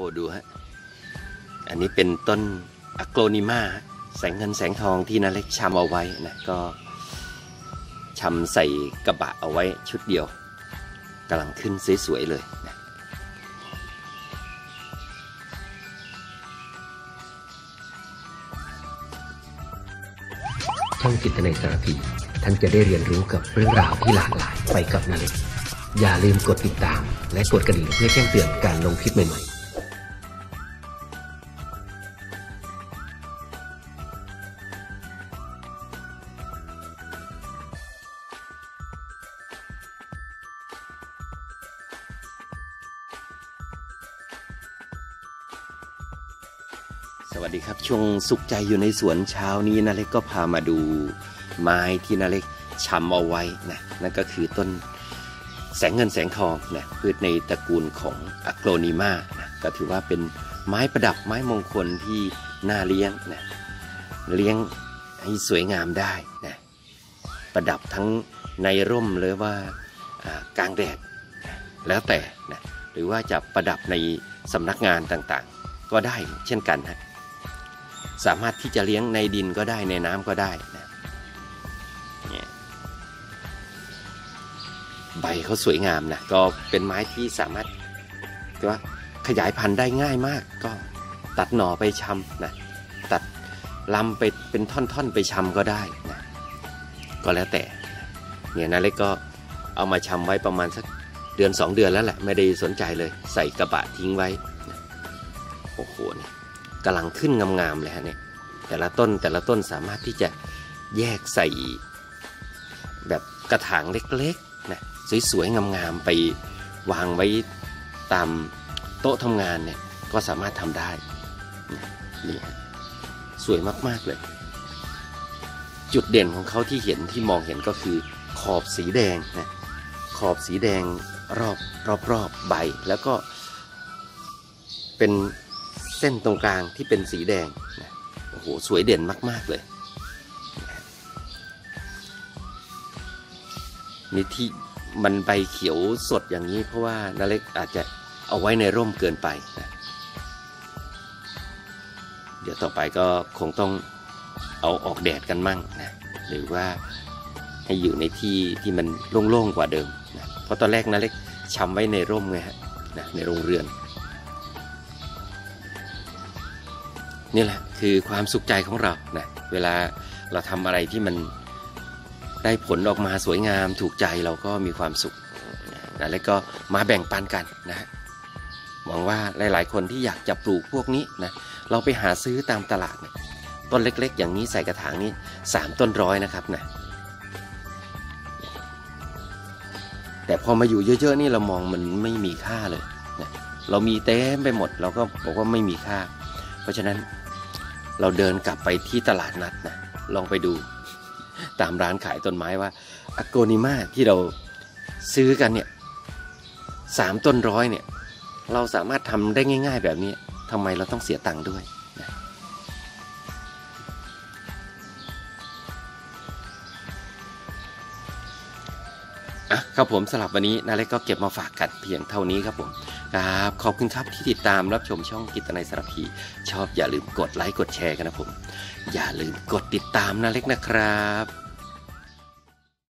ดูฮะอันนี้เป็นต้นอะโกลนิมาแสงเงินแสงทองที่นาเล็กชำเอาไว้นะก็ชำใส่กระบะเอาไว้ชุดเดียวกำลังขึ้นสวยๆเลยนะช่องจิตในสารพีท่านจะได้เรียนรู้กับเรื่องราวที่หลากหลายไปกับนาเล็กอย่าลืมกดติดตามและกดกระดิ่งเพื่อแจ้งเตือนการลงคลิปใหม่ๆสวัสดีครับช่วงสุขใจอยู่ในสวนเช้านี้นาเล็กก็พามาดูไม้ที่นาเล็กชำเอาไว้นะนั่นก็คือต้นแสงเงินแสงทองนะพืชในตระกูลของอะโกลนิมานะก็ถือว่าเป็นไม้ประดับไม้มงคลที่น่าเลี้ยงนะเลี้ยงให้สวยงามได้นะประดับทั้งในร่มหรือว่ากลางแดดแล้วแต่นะหรือว่าจะประดับในสำนักงานต่างๆก็ได้เช่นกันนะสามารถที่จะเลี้ยงในดินก็ได้ในน้ำก็ได้นะเนี่ยใบเขาสวยงามนะก็เป็นไม้ที่สามารถว่าขยายพันธุ์ได้ง่ายมากก็ตัดหน่อไปชำนะตัดลำไปเป็นท่อนๆไปชำก็ได้นะก็แล้วแต่เนี่ยนาเล็กก็เอามาชำไว้ประมาณสักเดือน2 เดือนแล้วแหละไม่ได้สนใจเลยใส่กระบะทิ้งไว้นะโอ้โหเนี่ยกำลังขึ้นงามๆเลยฮะเนี่ยแต่ละต้นสามารถที่จะแยกใส่แบบกระถางเล็กๆนะสวยๆงามๆไปวางไว้ตามโต๊ะทำงานเนี่ยก็สามารถทำได้นี่ฮะสวยมากๆเลยจุดเด่นของเขาที่มองเห็นก็คือขอบสีแดงนะขอบสีแดงรอบใบแล้วก็เป็นเส้นตรงกลางที่เป็นสีแดงนะโอ้โหสวยเด่นมากๆเลยนี่ที่มันใบเขียวสดอย่างนี้เพราะว่านาเล็กอาจจะเอาไว้ในร่มเกินไปนะเดี๋ยวต่อไปก็คงต้องเอาออกแดดกันมั่งนะหรือว่าให้อยู่ในที่มันโล่งๆกว่าเดิมนะเพราะตอนแรกนาเล็กชำไว้ในร่มไงฮะนะในโรงเรือนนี่แหละคือความสุขใจของเรานะเวลาเราทำอะไรที่มันได้ผลออกมาสวยงามถูกใจเราก็มีความสุขนะแล้วก็มาแบ่งปันกันนะหวังว่าหลายๆคนที่อยากจะปลูกพวกนี้นะเราไปหาซื้อตามตลาดนะต้นเล็กๆอย่างนี้ใส่กระถางนี้3 ต้นร้อยนะครับนะแต่พอมาอยู่เยอะๆนี่เรามองมันไม่มีค่าเลยนะเรามีเต็มไปหมดเราก็บอกว่าไม่มีค่าเพราะฉะนั้นเราเดินกลับไปที่ตลาดนัดนะลองไปดูตามร้านขายต้นไม้ว่าอะโกนิมาที่เราซื้อกันเนี่ย3 ต้นร้อยเนี่ยเราสามารถทำได้ง่ายๆแบบนี้ทำไมเราต้องเสียตังค์ด้วยนะครับผมสำหรับวันนี้นาเล็กก็เก็บมาฝากกันเพียงเท่านี้ครับผมครับขอบคุณครับที่ติดตามรับชมช่องกิตนัยสารพีชอบอย่าลืมกดไลค์กดแชร์กันนะผมอย่าลืมกดติดตามนาเล็กนะครับ